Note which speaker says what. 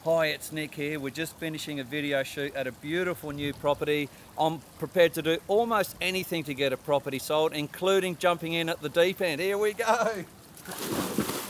Speaker 1: Hi, it's Nick here. We're just finishing a video shoot at a beautiful new property. I'm prepared to do almost anything to get a property sold, including jumping in at the deep end. Here we go.